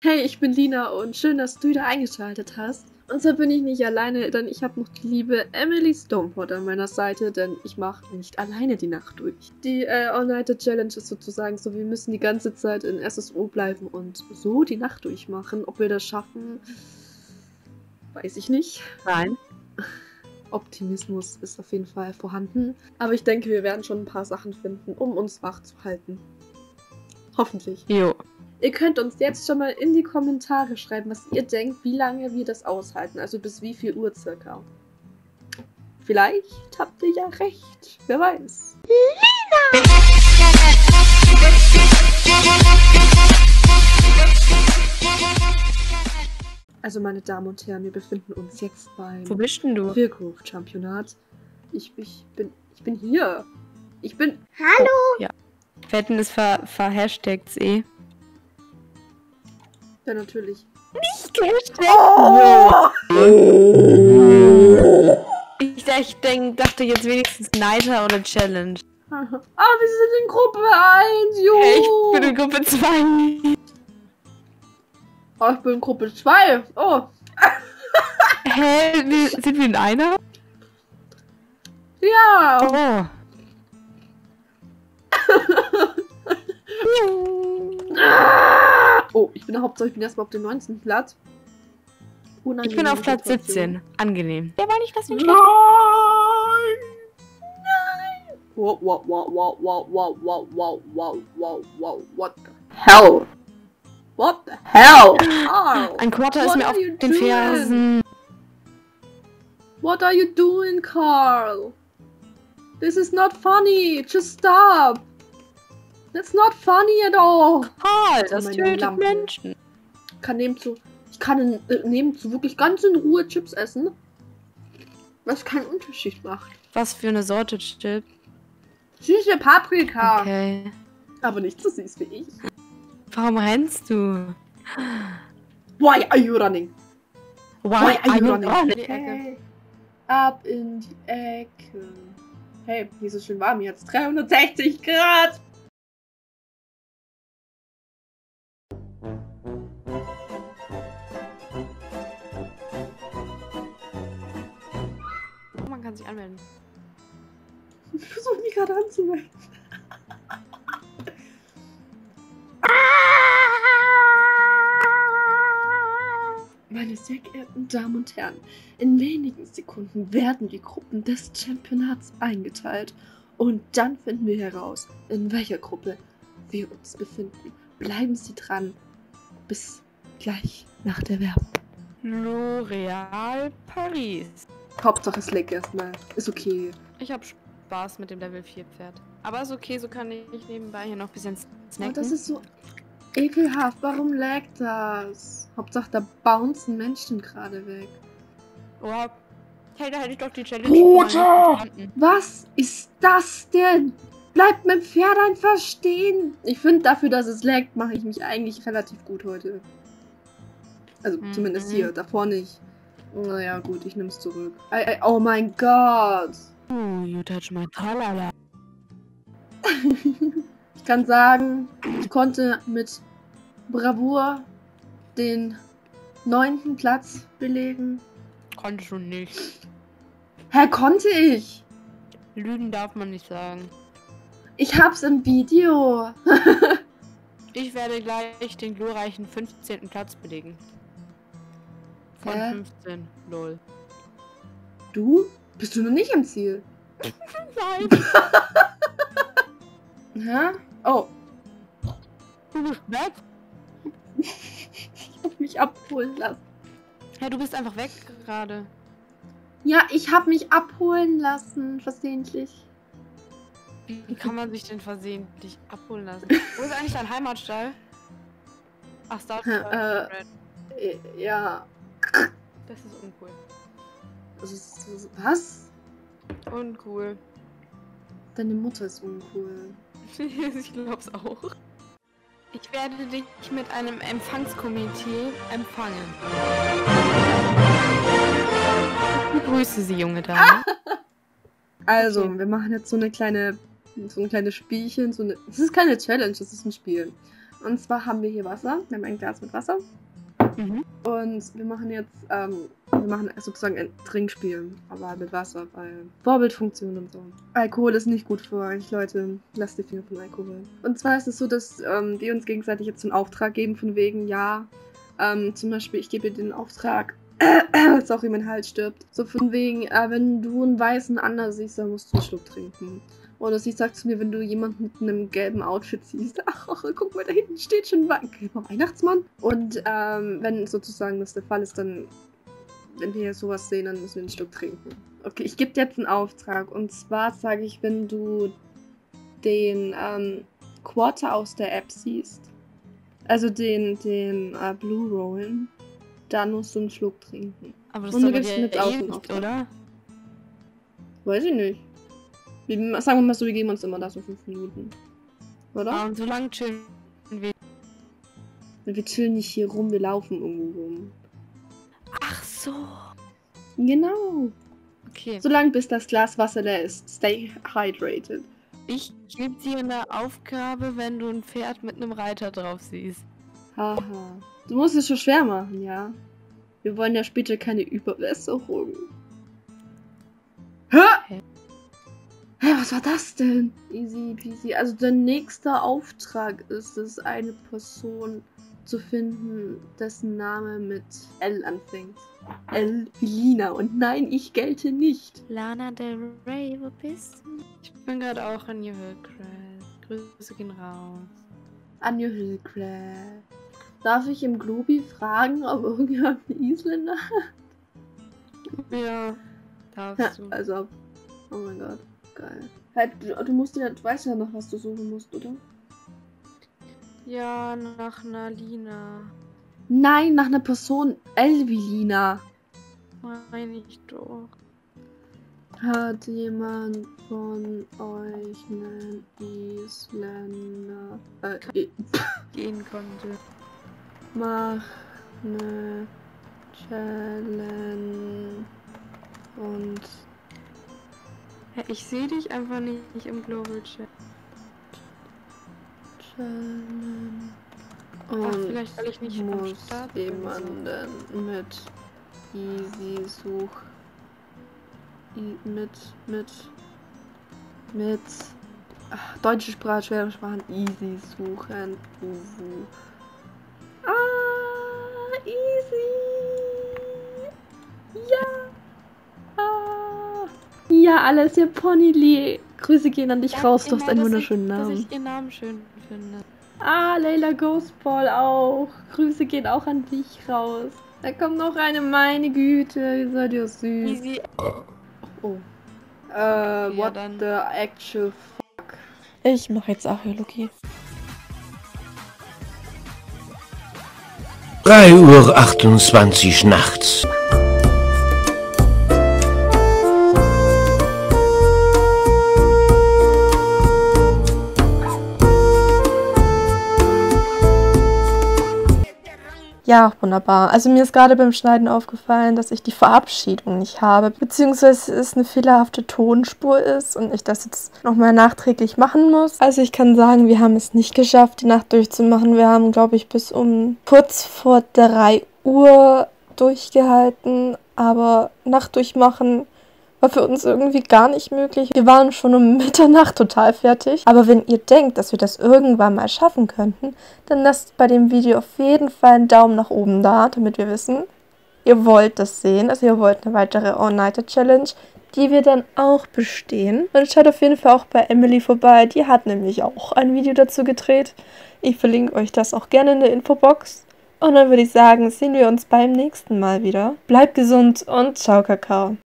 Hey, ich bin Lina und schön, dass du wieder eingeschaltet hast. Und zwar bin ich nicht alleine, denn ich habe noch die liebe Emily Stoneport an meiner Seite, denn ich mache nicht alleine die Nacht durch. Die All-Nighter-Challenge ist sozusagen so, wir müssen die ganze Zeit in SSO bleiben und so die Nacht durchmachen. Ob wir das schaffen, weiß ich nicht. Nein. Optimismus ist auf jeden Fall vorhanden. Aber ich denke, wir werden schon ein paar Sachen finden, um uns wach zu halten. Hoffentlich. Jo. Ihr könnt uns jetzt schon mal in die Kommentare schreiben, was ihr denkt, wie lange wir das aushalten. Also bis wie viel Uhr circa. Vielleicht habt ihr ja recht. Wer weiß. Also meine Damen und Herren, wir befinden uns jetzt beim Wo bist denn du? Queergrove-Championat. Ich bin hier. Ich bin... Hallo! Ja. Wetten, es verhashtagt's eh. Ja, natürlich. Nicht gehashtagt! Oh! Ich dachte jetzt wenigstens Nighter oder Challenge. Aber wir sind in Gruppe 1, jo! Hey, ich bin in Gruppe 2. Oh, ich bin in Gruppe 2. Oh. Hä? Sind wir in einer? Ja. Oh, ich bin erstmal auf dem 19. Platz. Ich bin auf Platz 17. Angenehm. Der war nicht das Nein! schlecht. Nein! Wow, wow, wow, wow, wow, wow, wow, wow, wow, wow, wow, what the hell? What the hell? Carl, Ein Quarter ist what mir auf are you den doing? Fersen. What are you doing, Carl? This is not funny. Just stop. That's not funny at all. Karl, das meine tötet Lampe. Menschen. Ich kann nebenzu wirklich ganz in Ruhe Chips essen, was keinen Unterschied macht. Was für eine Sorte Chip. Süße Paprika. Okay. Aber nicht so süß wie ich. Warum rennst du? Why are you running? Why are you running? running? Okay. Ab in die Ecke. Hey, hier ist es schön warm jetzt. 360 Grad. Man kann sich anmelden. Ich versuche mich gerade anzumelden. Meine sehr geehrten Damen und Herren, in wenigen Sekunden werden die Gruppen des Championats eingeteilt und dann finden wir heraus, in welcher Gruppe wir uns befinden. Bleiben Sie dran. Bis gleich nach der Werbung. L'Oréal Paris. Hauptsache es leckt erstmal. Ist okay. Ich habe Spaß mit dem Level 4 Pferd. Aber ist okay, so kann ich nebenbei hier noch ein bisschen snacken. Oh, das ist so ekelhaft. Warum laggt das? Hauptsache da bouncen Menschen gerade weg. Oh, hey, da hätte ich doch die Challenge. Bruder! Was ist das denn? Bleibt mein Pferd einfach stehen. Ich finde, dafür, dass es laggt, mache ich mich eigentlich relativ gut heute. Also zumindest hier, davor nicht. Naja, gut, ich nehme es zurück. Oh mein Gott. Oh, you touch my talala. Ich kann sagen, ich konnte mit Bravour den 9. Platz belegen. Konntest du nicht. Hä, konnte ich? Lügen darf man nicht sagen. Ich hab's im Video. Ich werde gleich den glorreichen 15. Platz belegen. Von 15. Lol. Du? Bist du noch nicht im Ziel? Nein. Hä? Oh. Du bist weg. Ich hab mich abholen lassen. Ja, du bist einfach weg gerade. Ja, ich hab mich abholen lassen, versehentlich. Wie kann man sich denn versehentlich abholen lassen? Wo ist eigentlich dein Heimatstall? Ach, Star Wars. Ja. Das ist uncool. Was? Uncool. Deine Mutter ist uncool. Ich glaub's auch. Ich werde dich mit einem Empfangskomitee empfangen. Ich begrüße Sie, junge Dame. Also, Okay. wir machen jetzt so ein kleines Spielchen. Das ist keine Challenge, das ist ein Spiel. Und zwar haben wir hier Wasser. Wir haben ein Glas mit Wasser. Mhm. Und wir machen jetzt, sozusagen ein Trinkspiel, aber mit Wasser, weil Vorbildfunktion und so. Alkohol ist nicht gut für euch, Leute. Lasst die Finger von Alkohol. Und zwar ist es so, dass wir uns gegenseitig jetzt einen Auftrag geben, von wegen, ja, zum Beispiel, ich gebe dir den Auftrag, sorry, mein Hals stirbt. So von wegen, wenn du einen weißen Ander siehst, dann musst du einen Schluck trinken. Oder sie sagt zu mir, wenn du jemanden mit einem gelben Outfit siehst, ach, guck mal, da hinten steht schon ein gelber Weihnachtsmann. Und wenn sozusagen das der Fall ist, dann, wenn wir sowas sehen, dann müssen wir einen Schluck trinken. Okay, ich gebe dir jetzt einen Auftrag. Und zwar sage ich, wenn du den Quarter aus der App siehst, also den Blue Rollen, dann musst du einen Schluck trinken. Aber das Und ist du aber gibst mir jetzt auch einen Auftrag. oder? Weiß ich nicht. Sagen wir mal so, wir geben uns immer da so 5 Minuten. Oder? Und so lange chillen wir. Wir chillen nicht hier rum, wir laufen irgendwo rum. Ach so. Genau. Okay. Solange bis das Glas Wasser leer ist. Stay hydrated. Ich gebe dir eine Aufgabe, wenn du ein Pferd mit einem Reiter drauf siehst. Haha. Du musst es schon schwer machen, ja. Wir wollen ja später keine Überwässerung. Hä? Hä? Hä, was war das denn? Easy peasy. Also der nächste Auftrag ist es, eine Person zu finden, dessen Name mit L anfängt. L wie Lina. Und nein, ich gelte nicht. Lana Del Rey, wo bist du? Ich bin gerade auch an New Hillcrest. Grüße gehen raus. An New Hillcrest. Darf ich im Globi fragen, ob irgendjemand einen Isländer hat? Ja, darfst du. Also, oh mein Gott, geil. Halt, du musst ja, du weißt ja noch, was du suchen musst, oder? Ja, nach einer Lina. Nein, nach einer Person L wie Lina. Meine ich doch. Hat jemand von euch einen Isländer? Gehen konnte. Mach eine Challenge und Ja, ich sehe dich einfach nicht im Global Chat. Challenge Ach, und vielleicht weil ich nicht am muss Start bin. jemanden mit Easy such mit deutsche Sprache, schwere Sprachen Easy suchen. Easy. Ja. Ja, alles, ihr Ponyli. Grüße gehen an dich raus, du hast einen wunderschönen Namen. Dass ich ihren Namen schön finde. Leila Ghostball auch. Grüße gehen auch an dich raus. Da kommt noch eine, meine Güte, ihr seid ja süß. Easy. Oh. Ja, What dann. the actual fuck. Ich mache jetzt Archäologie. 3:28 Uhr nachts. Ja, wunderbar. Also mir ist gerade beim Schneiden aufgefallen, dass ich die Verabschiedung nicht habe, beziehungsweise es eine fehlerhafte Tonspur ist und ich das jetzt nochmal nachträglich machen muss. Also ich kann sagen, wir haben es nicht geschafft, die Nacht durchzumachen. Wir haben, glaube ich, bis um kurz vor 3 Uhr durchgehalten, aber Nacht durchmachen war für uns irgendwie gar nicht möglich. Wir waren schon um Mitternacht total fertig. Aber wenn ihr denkt, dass wir das irgendwann mal schaffen könnten, dann lasst bei dem Video auf jeden Fall einen Daumen nach oben da, damit wir wissen, ihr wollt das sehen. Also ihr wollt eine weitere All-Nighter-Challenge, die wir dann auch bestehen. Und schaut auf jeden Fall auch bei Emily vorbei. Die hat nämlich auch ein Video dazu gedreht. Ich verlinke euch das auch gerne in der Infobox. Und dann würde ich sagen, sehen wir uns beim nächsten Mal wieder. Bleibt gesund und ciao, Kakao.